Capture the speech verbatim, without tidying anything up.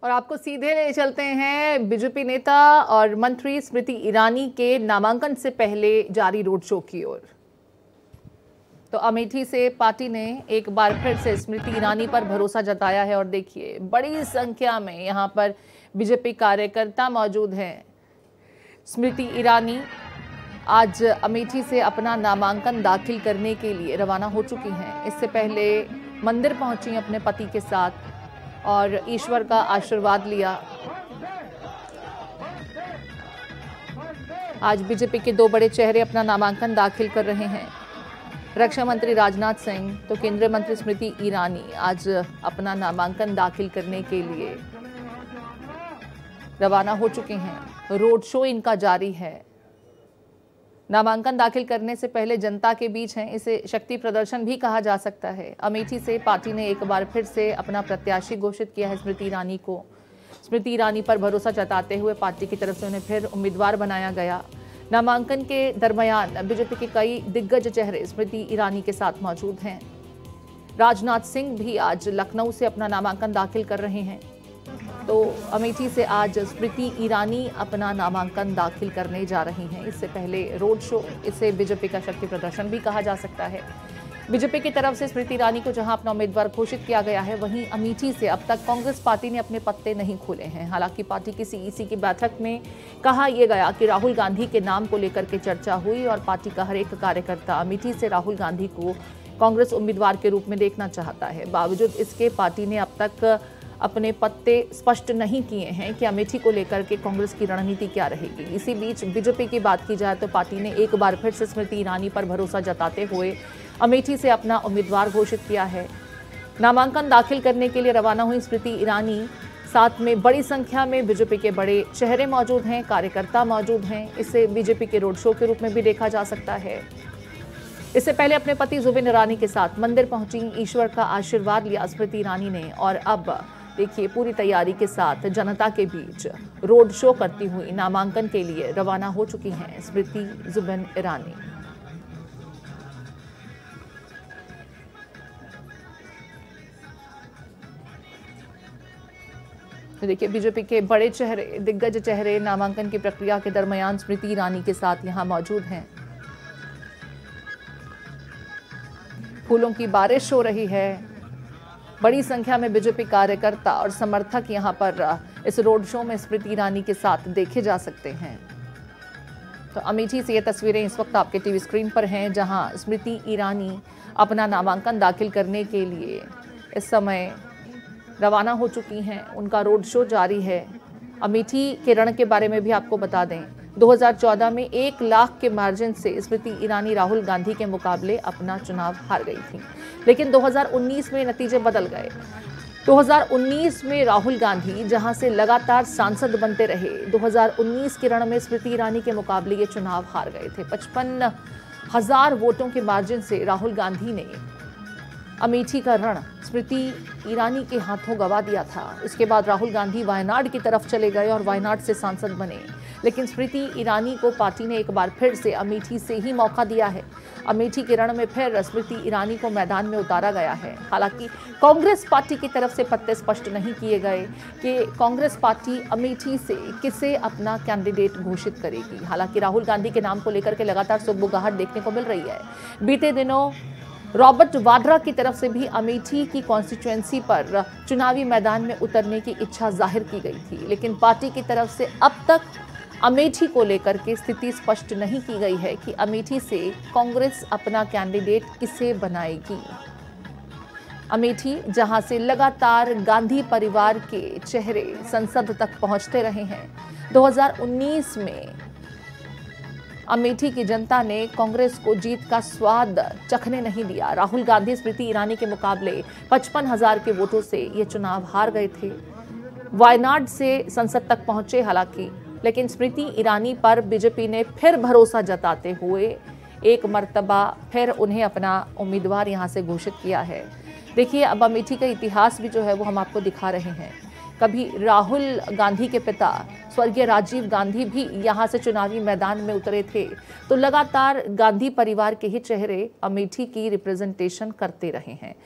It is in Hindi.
और आपको सीधे ले चलते हैं बीजेपी नेता और मंत्री स्मृति ईरानी के नामांकन से पहले जारी रोड शो की ओर। तो अमेठी से पार्टी ने एक बार फिर से स्मृति ईरानी पर भरोसा जताया है और देखिए बड़ी संख्या में यहां पर बीजेपी कार्यकर्ता मौजूद हैं। स्मृति ईरानी आज अमेठी से अपना नामांकन दाखिल करने के लिए रवाना हो चुकी हैं। इससे पहले मंदिर पहुंची अपने पति के साथ और ईश्वर का आशीर्वाद लिया। आज बीजेपी के दो बड़े चेहरे अपना नामांकन दाखिल कर रहे हैं। रक्षा मंत्री राजनाथ सिंह तो केंद्रीय मंत्री स्मृति ईरानी आज अपना नामांकन दाखिल करने के लिए रवाना हो चुके हैं। रोड शो इनका जारी है। नामांकन दाखिल करने से पहले जनता के बीच हैं, इसे शक्ति प्रदर्शन भी कहा जा सकता है। अमेठी से पार्टी ने एक बार फिर से अपना प्रत्याशी घोषित किया है स्मृति ईरानी को। स्मृति ईरानी पर भरोसा जताते हुए पार्टी की तरफ से उन्हें फिर उम्मीदवार बनाया गया। नामांकन के दरमियान बीजेपी के कई दिग्गज चेहरे स्मृति ईरानी के साथ मौजूद हैं। राजनाथ सिंह भी आज लखनऊ से अपना नामांकन दाखिल कर रहे हैं। तो अमेठी से आज स्मृति ईरानी अपना नामांकन दाखिल करने जा रही हैं। इससे पहले रोड शो, इसे बीजेपी का शक्ति प्रदर्शन भी कहा जा सकता है। बीजेपी की तरफ से स्मृति ईरानी को जहां अपना उम्मीदवार घोषित किया गया है, वहीं अमेठी से अब तक कांग्रेस पार्टी ने अपने पत्ते नहीं खोले हैं। हालांकि पार्टी की सीईसी की बैठक में कहा यह गया कि राहुल गांधी के नाम को लेकर के चर्चा हुई और पार्टी का हर एक कार्यकर्ता अमेठी से राहुल गांधी को कांग्रेस उम्मीदवार के रूप में देखना चाहता है। बावजूद इसके पार्टी ने अब तक अपने पत्ते स्पष्ट नहीं किए हैं कि अमेठी को लेकर के कांग्रेस की रणनीति क्या रहेगी। इसी बीच बीजेपी की बात की जाए तो पार्टी ने एक बार फिर से स्मृति ईरानी पर भरोसा जताते हुए अमेठी से अपना उम्मीदवार घोषित किया है। नामांकन दाखिल करने के लिए रवाना हुई स्मृति ईरानी, साथ में बड़ी संख्या में बीजेपी के बड़े चेहरे मौजूद हैं, कार्यकर्ता मौजूद हैं। इसे बीजेपी के रोड शो के रूप में भी देखा जा सकता है। इससे पहले अपने पति जुबिन ईरानी के साथ मंदिर पहुंची, ईश्वर का आशीर्वाद लिया स्मृति ईरानी ने और अब देखिए पूरी तैयारी के साथ जनता के बीच रोड शो करती हुई नामांकन के लिए रवाना हो चुकी हैं स्मृति जुबिन ईरानी। तो देखिए बीजेपी के बड़े चेहरे, दिग्गज चेहरे नामांकन की प्रक्रिया के दरमियान स्मृति ईरानी के साथ यहां मौजूद हैं। फूलों की बारिश हो रही है। बड़ी संख्या में बीजेपी कार्यकर्ता और समर्थक यहां पर इस रोड शो में स्मृति ईरानी के साथ देखे जा सकते हैं। तो अमेठी से ये तस्वीरें इस वक्त आपके टीवी स्क्रीन पर हैं, जहां स्मृति ईरानी अपना नामांकन दाखिल करने के लिए इस समय रवाना हो चुकी हैं। उनका रोड शो जारी है। अमेठी के रण के बारे में भी आपको बता दें, दो हज़ार चौदह में एक लाख के मार्जिन से स्मृति ईरानी राहुल गांधी के मुकाबले अपना चुनाव हार गई थी। लेकिन दो हज़ार उन्नीस में नतीजे बदल गए। दो हज़ार उन्नीस में राहुल गांधी जहां से लगातार सांसद बनते रहे, दो हज़ार उन्नीस के रण में स्मृति ईरानी के मुकाबले ये चुनाव हार गए थे। पचपन हजार वोटों के मार्जिन से राहुल गांधी ने अमेठी का रण स्मृति ईरानी के हाथों गवा दिया था। इसके बाद राहुल गांधी वायनाड की तरफ चले गए और वायनाड से सांसद बने। लेकिन स्मृति ईरानी को पार्टी ने एक बार फिर से अमेठी से ही मौका दिया है। अमेठी के रण में फिर स्मृति ईरानी को मैदान में उतारा गया है। हालांकि कांग्रेस पार्टी की तरफ से पत्ते स्पष्ट नहीं किए गए कि कांग्रेस पार्टी अमेठी से किसे अपना कैंडिडेट घोषित करेगी। हालांकि राहुल गांधी के नाम को लेकर के लगातार सुगबुगाहट देखने को मिल रही है। बीते दिनों रॉबर्ट वाड्रा की तरफ से भी अमेठी की कॉन्स्टिट्यूएंसी पर चुनावी मैदान में उतरने की इच्छा जाहिर की गई थी। लेकिन पार्टी की तरफ से अब तक अमेठी को लेकर के स्थिति स्पष्ट नहीं की गई है कि अमेठी से कांग्रेस अपना कैंडिडेट किसे बनाएगी। अमेठी जहां से लगातार गांधी परिवार के चेहरे संसद तक पहुंचते रहे हैं। दो हज़ार उन्नीस में अमेठी की जनता ने कांग्रेस को जीत का स्वाद चखने नहीं दिया। राहुल गांधी स्मृति ईरानी के मुकाबले पचपन हजार के वोटों से ये चुनाव हार गए थे। वायनाड से संसद तक पहुंचे हालांकि, लेकिन स्मृति ईरानी पर बीजेपी ने फिर भरोसा जताते हुए एक मर्तबा फिर उन्हें अपना उम्मीदवार यहां से घोषित किया है। देखिए अब अमेठी का इतिहास भी जो है वो हम आपको दिखा रहे हैं। कभी राहुल गांधी के पिता स्वर्गीय राजीव गांधी भी यहां से चुनावी मैदान में उतरे थे। तो लगातार गांधी परिवार के ही चेहरे अमेठी की रिप्रेजेंटेशन करते रहे हैं।